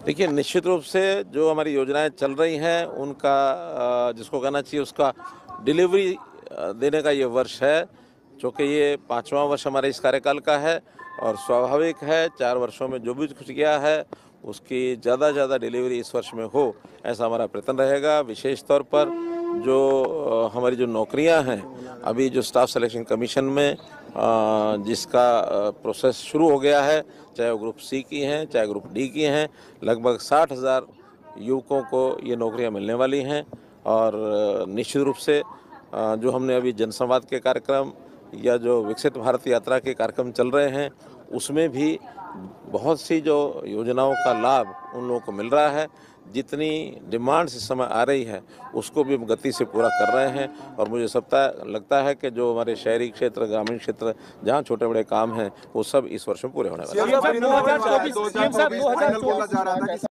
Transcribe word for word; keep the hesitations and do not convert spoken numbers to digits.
देखिए, निश्चित रूप से जो हमारी योजनाएं चल रही हैं उनका अ, जिसको कहना चाहिए उसका डिलीवरी अ, देने का ये वर्ष है, चूँकि ये पाँचवां वर्ष हमारे इस कार्यकाल का है और स्वाभाविक है चार वर्षों में जो भी कुछ किया है उसकी ज़्यादा से ज़्यादा डिलीवरी इस वर्ष में हो, ऐसा हमारा प्रयत्न रहेगा। विशेष तौर पर जो अ, हमारी जो नौकरियां हैं, अभी जो स्टाफ सिलेक्शन कमीशन में अ, जिसका अ, प्रोसेस शुरू हो गया है, चाहे वो ग्रुप सी की हैं, चाहे ग्रुप डी की हैं, लगभग साठ हज़ार युवकों को ये नौकरियां मिलने वाली हैं। और अ, निश्चित रूप से अ, जो हमने अभी जनसंवाद के कार्यक्रम या जो विकसित भारत यात्रा के कार्यक्रम चल रहे हैं, उसमें भी बहुत सी जो योजनाओं का लाभ उन लोगों को मिल रहा है। जितनी डिमांड्स इस समय आ रही है उसको भी हम गति से पूरा कर रहे हैं और मुझे सबता लगता है कि जो हमारे शहरी क्षेत्र, ग्रामीण क्षेत्र जहाँ छोटे बड़े काम हैं वो सब इस वर्ष में पूरे होने वाले हैं।